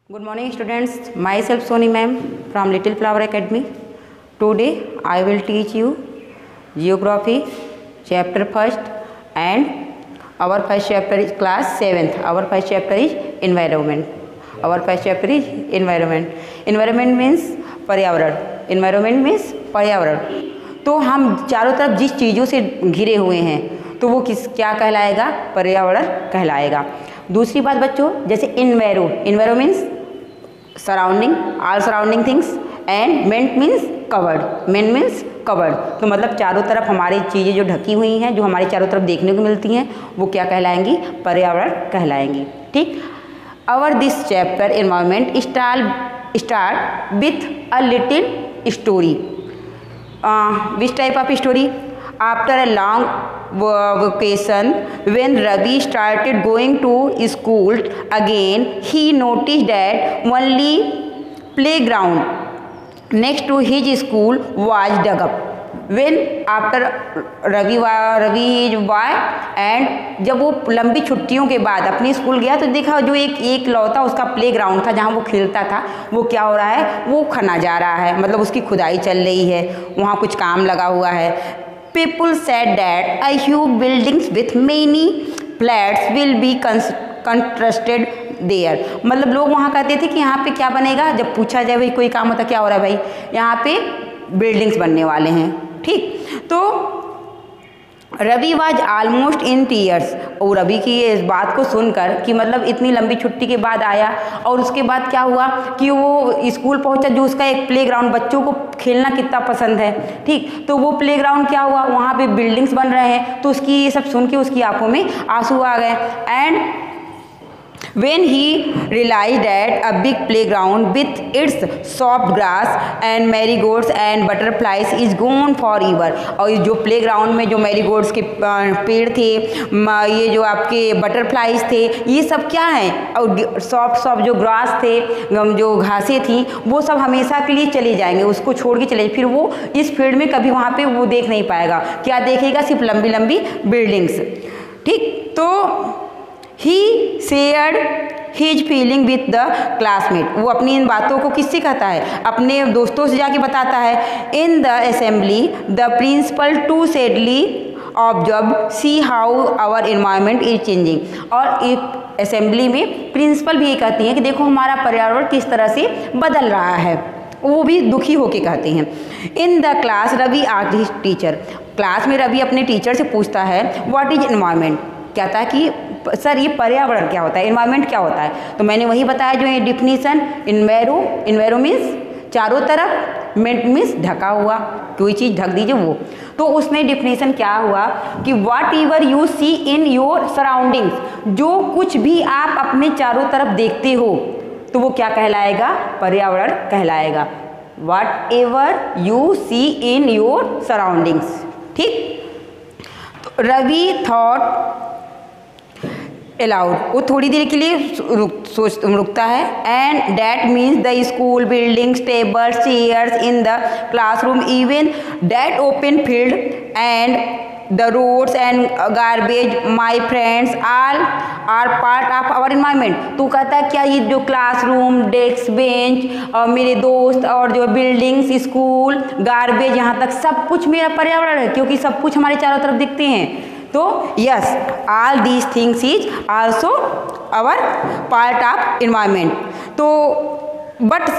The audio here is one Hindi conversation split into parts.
Good morning students, myself Soni ma'am from Little Flower Academy. Today I will teach you Geography chapter first and our first chapter is class 7th. Our first chapter is Environment. Our first chapter is Environment. Environment means पर्यावरण. Environment means पर्यावरण. तो हम चारों तरफ जिस चीज़ों से घिरे हुए हैं तो वो क्या कहलाएगा? पर्यावरण कहलाएगा. दूसरी बात बच्चों, जैसे enviro means surrounding, all surrounding things, and ment means covered. तो मतलब चारों तरफ हमारी चीज़ें जो ढकी हुई हैं, जो हमारे चारों तरफ देखने को मिलती हैं, वो क्या कहलाएंगी? पर्यावरण कहलाएंगी. ठीक. Our this chapter environment start with a little story. Which type of story? After a long vacation, when Ravi started going to school again, he noticed that only playground next to his school was dug up. When after Ravi is boy, and जब वो लंबी छुट्टियों के बाद अपनी स्कूल गया तो देखा जो एक लौता उसका प्ले ग्राउंड था जहाँ वो खेलता था, वो क्या हो रहा है? वो खना जा रहा है, मतलब उसकी खुदाई चल रही है, वहाँ कुछ काम लगा हुआ है. People said that a huge buildings with many flats will be constructed there. मतलब लोग वहाँ कहते थे कि यहाँ पे क्या बनेगा. जब पूछा जाए भाई कोई काम होता क्या हो रहा है भाई, यहाँ पे बिल्डिंग्स बनने वाले हैं. ठीक. तो Ravi was almost in tears. और रवि की इस बात को सुनकर कि मतलब इतनी लंबी छुट्टी के बाद आया और उसके बाद क्या हुआ कि वो स्कूल पहुंचा, जो उसका एक प्लेग्राउंड, बच्चों को खेलना कितना पसंद है. ठीक. तो वो प्लेग्राउंड क्या हुआ, वहाँ पे बिल्डिंग्स बन रहे हैं, तो उसकी ये सब सुन के उसकी आंखों में आंसू आ गए. And when he realized that a big playground with its soft grass and marigolds and butterflies is gone forever. और जो प्लेग्राउंड में जो मैरीगोल्ड्स के पेड़ थे, ये जो आपके बटरफ्लाइज थे, ये सब क्या हैं? और सॉफ्ट जो ग्रास थे, जो घासें थी, वो सब हमेशा के लिए चले जाएंगे, उसको छोड़ के चले. फिर वो इस फील्ड में कभी वहाँ पे वो देख नहीं पाएगा. क्या देखेगा? सिर्फ लंबी लंबी बिल्डिंग्स. ठीक. तो he shared his feeling with the classmate. वो अपनी इन बातों को किससे कहता है? अपने दोस्तों से जाके बताता है. In the assembly the principal too sadly observe see how our environment is changing. और एक असेंबली में प्रिंसिपल भी ये कहती हैं कि देखो हमारा पर्यावरण किस तरह से बदल रहा है. वो भी दुखी होके कहते हैं. In the class Ravi asked his teacher. Class में रवि अपने टीचर से पूछता है व्हाट इज एनवायरनमेंट. कहता है कि सर ये पर्यावरण क्या होता है, एनवायरनमेंट क्या होता है. तो मैंने वही बताया जो ये डिफिनीसन. इन्वायरो मीन्स चारों तरफ, मेंट मीन्स ढका हुआ, कोई चीज़ ढक दीजिए वो. तो उसमें डिफिनीसन क्या हुआ कि whatever you see in your surroundings. जो कुछ भी आप अपने चारों तरफ देखते हो तो वो क्या कहलाएगा? पर्यावरण कहलाएगा. Whatever you see in your surroundings. ठीक. तो रवि थॉट अलाउड. वो थोड़ी देर के लिए रुकता है. And that means the school buildings, tables, chairs in the classroom, even that open field and the roads and garbage, my friends, all are part of our environment. तो कहता है क्या ये जो क्लासरूम, डेस्क, बेंच और मेरे दोस्त और जो बिल्डिंग्स, स्कूल, गार्बेज, यहाँ तक सब कुछ मेरा पर्यावरण है, क्योंकि सब कुछ हमारे चारों तरफ दिखते हैं. तो yes, all these things is also our part of environment. तो but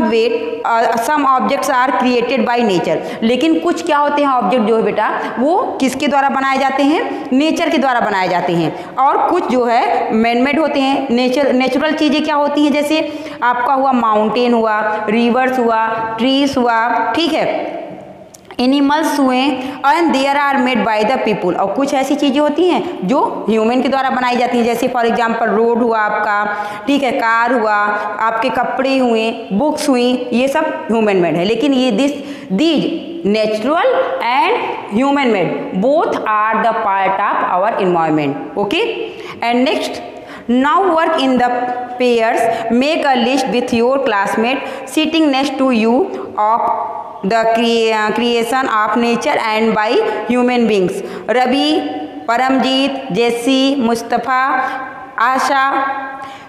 some objects are created by nature. लेकिन कुछ क्या होते हैं ऑब्जेक्ट जो है बेटा, वो किसके द्वारा बनाए जाते हैं? नेचर के द्वारा बनाए जाते हैं. और कुछ जो है मैनमेड होते हैं. नेचुरल चीज़ें क्या होती हैं? जैसे आपका हुआ माउंटेन हुआ, रिवर्स हुआ, ट्रीज हुआ. ठीक है. एनिमल्स हुए, and there are made by the people. और कुछ ऐसी चीज़ें होती हैं जो ह्यूमन के द्वारा बनाई जाती हैं. जैसे फॉर एग्जांपल रोड हुआ आपका, ठीक है, कार हुआ, आपके कपड़े हुए, बुक्स हुई, ये सब ह्यूमन मेड है. लेकिन ये these natural and human made both are the part of our environment. Okay. And next, now work in the pairs. Make a list with your classmate sitting next to you of the creation of nature and by human beings. Ravi, Paramjeet, Jesse, Mustafa, Asha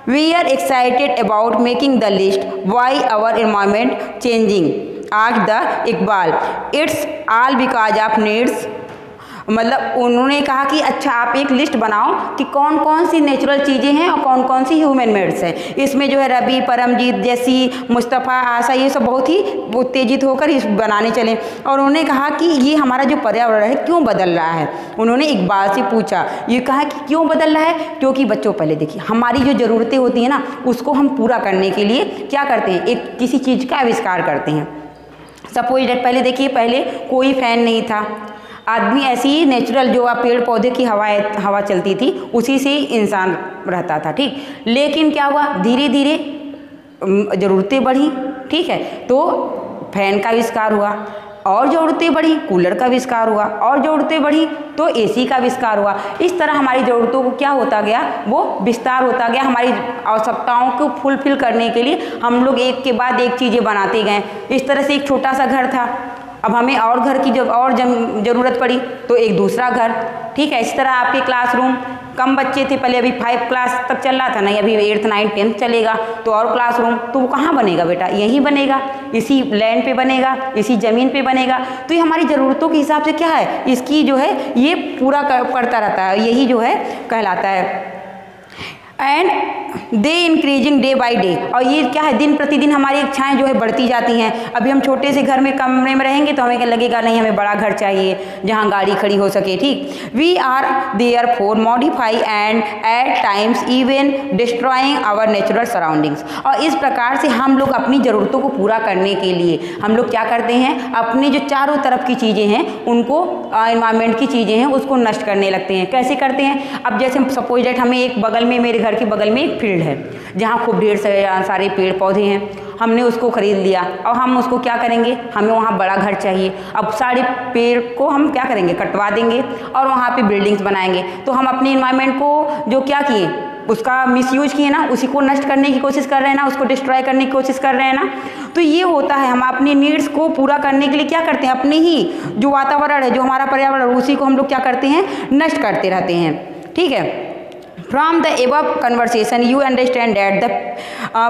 we are excited about making the list why our environment changing आज the Iqbal it's all because of needs. मतलब उन्होंने कहा कि अच्छा आप एक लिस्ट बनाओ कि कौन कौन सी नेचुरल चीज़ें हैं और कौन कौन सी ह्यूमन मेड्स हैं। इसमें जो है रवि, परमजीत, जैसी, मुस्तफ़ा, आशा ये सब बहुत ही उत्तेजित होकर इस बनाने चले और उन्होंने कहा कि ये हमारा जो पर्यावरण है क्यों बदल रहा है। उन्होंने इकबाल से पूछा, ये कहा कि क्यों बदल रहा है, क्योंकि बच्चों पहले देखिए हमारी जो ज़रूरतें होती हैं ना उसको हम पूरा करने के लिए क्या करते हैं, एक किसी चीज़ का आविष्कार करते हैं। सपोज डेट पहले देखिए, पहले कोई फ़ैन नहीं था, आदमी ऐसी ही नेचुरल जो पेड़ पौधे की हवा चलती थी उसी से ही इंसान रहता था, ठीक। लेकिन क्या हुआ, धीरे धीरे ज़रूरतें बढ़ी, ठीक है, तो फैन का आविष्कार हुआ और ज़रूरतें बढ़ी, कूलर का आविष्कार हुआ और ज़रूरतें बढ़ी तो एसी का आविष्कार हुआ। इस तरह हमारी ज़रूरतों को क्या होता गया, वो विस्तार होता गया। हमारी आवश्यकताओं को फुलफिल करने के लिए हम लोग एक के बाद एक चीज़ें बनाते गए। इस तरह से एक छोटा सा घर था, अब हमें और घर की जब और ज़रूरत पड़ी तो एक दूसरा घर, ठीक है। इस तरह आपके क्लासरूम, कम बच्चे थे पहले, अभी 5 क्लास तक चल रहा था, नहीं अभी 8th 9th 10th चलेगा तो और क्लासरूम, तो वो कहाँ बनेगा बेटा, यहीं बनेगा, इसी लैंड पे बनेगा, इसी ज़मीन पे बनेगा। तो ये हमारी ज़रूरतों के हिसाब से क्या है, इसकी जो है ये पूरा करता रहता है, यही जो है कहलाता है। And they increasing day by day, और ये क्या है, दिन प्रतिदिन हमारी इच्छाएं जो है बढ़ती जाती हैं। अभी हम छोटे से घर में कमरे में रहेंगे तो हमें क्या लगेगा, नहीं हमें बड़ा घर चाहिए जहां गाड़ी खड़ी हो सके, ठीक। We are there for modify and at times even destroying our natural surroundings. और इस प्रकार से हम लोग अपनी ज़रूरतों को पूरा करने के लिए हम लोग क्या करते हैं, अपनी जो चारों तरफ की चीज़ें हैं उनको, एनवायरनमेंट की चीज़ें हैं उसको नष्ट करने लगते हैं। कैसे करते हैं, अब जैसे सपोज डेट हमें एक बगल में, मेरे घर के बगल में एक फील्ड है जहाँ खूब ढेर सारे पेड़ पौधे हैं, हमने उसको खरीद लिया और हम उसको क्या करेंगे, हमें वहाँ बड़ा घर चाहिए। अब सारे पेड़ को हम क्या करेंगे, कटवा देंगे और वहाँ पे बिल्डिंग्स बनाएंगे। तो हम अपने एनवायरनमेंट को जो क्या किए, उसका मिसयूज किए ना, उसी को नष्ट करने की कोशिश कर रहे हैं ना, उसको डिस्ट्रॉय करने की कोशिश कर रहे हैं ना। तो ये होता है, हम अपनी नीड्स को पूरा करने के लिए क्या करते हैं, अपने ही जो वातावरण है, जो हमारा पर्यावरण, उसी को हम लोग क्या करते हैं, नष्ट करते रहते हैं, ठीक है। From the above conversation, you understand that the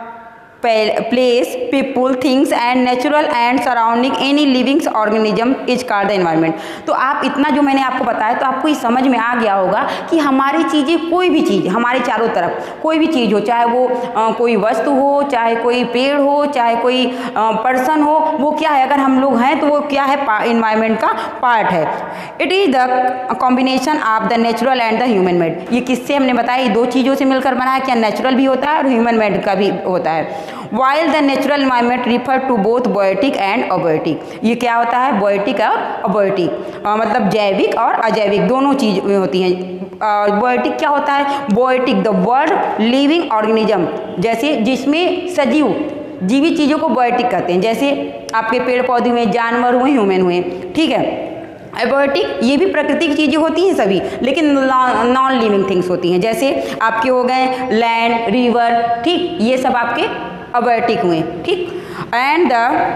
place, people, things and natural and surrounding any living organism is called the environment। तो आप इतना जो मैंने आपको बताया तो आपको ये समझ में आ गया होगा कि हमारी चीज़ें, कोई भी चीज़ हमारे चारों तरफ कोई भी चीज़ हो, चाहे वो कोई वस्तु हो, चाहे कोई पेड़ हो, चाहे कोई पर्सन हो, वो क्या है, अगर हम लोग हैं तो वो क्या है, एनवायरनमेंट का पार्ट है। It is the combination of the natural and the human made. ये किससे हमने बताया, ये दो चीज़ों से मिलकर बना है, क्या नेचुरल भी होता है और ह्यूमन मेड का भी होता है। While the natural environment refer to both biotic and abiotic। ये क्या होता है, biotic और abiotic, मतलब जैविक और अजैविक दोनों चीज़ें होती हैं। biotic क्या होता है, biotic the word living organism, जैसे जिसमें सजीव जीवित चीज़ों को biotic कहते हैं। जैसे आपके पेड़ पौधे हुए, जानवर हुए, ह्यूमन हुए, ठीक है। एबॉयोटिक ये भी प्रकृति की चीज़ें होती हैं सभी, लेकिन नॉन लिविंग थिंग्स होती हैं। जैसे आपके हो गए लैंड, रिवर, ठीक, ये सब आपके एबॉयोटिक हुए, ठीक। एंड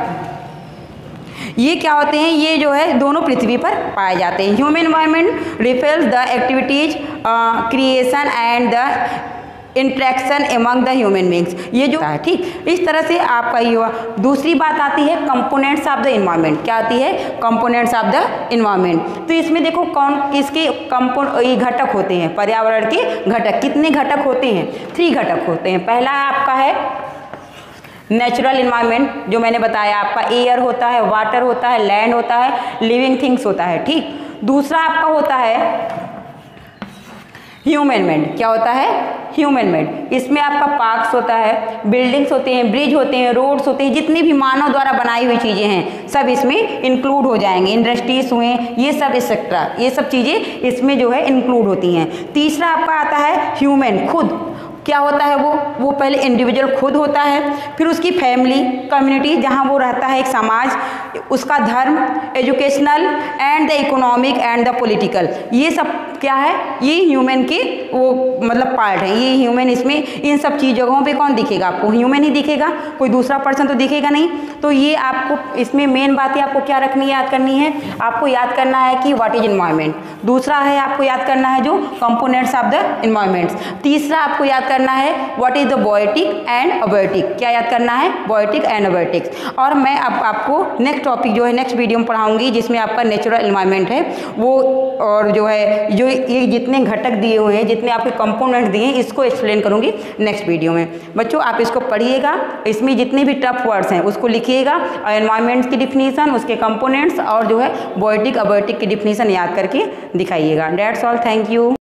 ये क्या होते हैं, ये जो है दोनों पृथ्वी पर पाए जाते हैं। Human environment refers the activities, creation and the interaction among the human beings, ये जो है, ठीक। इस तरह से आपका ये हुआ। दूसरी बात आती है कंपोनेंट्स ऑफ द एनवायरनमेंट। क्या आती है, कंपोनेंट्स ऑफ द एनवायरनमेंट। तो इसमें देखो कौन किसके ये घटक होते हैं, पर्यावरण के घटक। कितने घटक होते हैं, 3 घटक होते हैं। पहला आपका है नेचुरल एनवायरनमेंट, जो मैंने बताया आपका एयर होता है, वाटर होता है, लैंड होता है, लिविंग थिंग्स होता है, ठीक। दूसरा आपका होता है ह्यूमन मेड। क्या होता है, ह्यूमन मेड। इसमें आपका पार्क्स होता है, बिल्डिंग्स होते हैं, ब्रिज होते हैं, रोड्स होते हैं, जितनी भी मानव द्वारा बनाई हुई चीज़ें हैं सब इसमें इंक्लूड हो जाएंगे। इंडस्ट्रीज हुए, ये सब एक्सेट्रा, ये सब चीज़ें इसमें जो है इंक्लूड होती हैं। तीसरा आपका आता है ह्यूमन, खुद। क्या होता है वो पहले इंडिविजुअल खुद होता है, फिर उसकी फैमिली, कम्युनिटी जहाँ वो रहता है, एक समाज, उसका धर्म, educational and the economic and the political, ये सब क्या है, ये ह्यूमन के वो मतलब पार्ट है। ये ह्यूमन, इसमें इन सब जगहों पे कौन दिखेगा आपको, ह्यूमन ही दिखेगा, कोई दूसरा पर्सन तो दिखेगा नहीं। तो ये आपको इसमें मेन बातें आपको क्या रखनी है, याद करनी है। आपको याद करना है कि व्हाट इज एनवायरनमेंट। दूसरा है आपको याद करना है जो कंपोनेंट्स ऑफ द एनवायरनमेंट्स। तीसरा आपको याद करना है, what is the biotic and abiotic, क्या याद करना है, बायोटिक एंड अबायोटिक्स। और मैं अब आपको नेक्स्ट टॉपिक जो है नेक्स्ट वीडियो में पढ़ाऊंगी, जिसमें आपका नेचुरल एनवायरनमेंट है वो, और जो है जो ये जितने घटक दिए हुए हैं, जितने आपके कंपोनेंट दिए हैं, इसको एक्सप्लेन करूंगी नेक्स्ट वीडियो में। बच्चों आप इसको पढ़िएगा, इसमें जितने भी टफ वर्ड्स हैं उसको लिखिएगा, और एनवायरनमेंट की डिफिनीशन, उसके कंपोनेंट्स और जो है बायोटिक अबायोटिक की डिफिनीशन याद करके दिखाइएगा। That's all, thank you.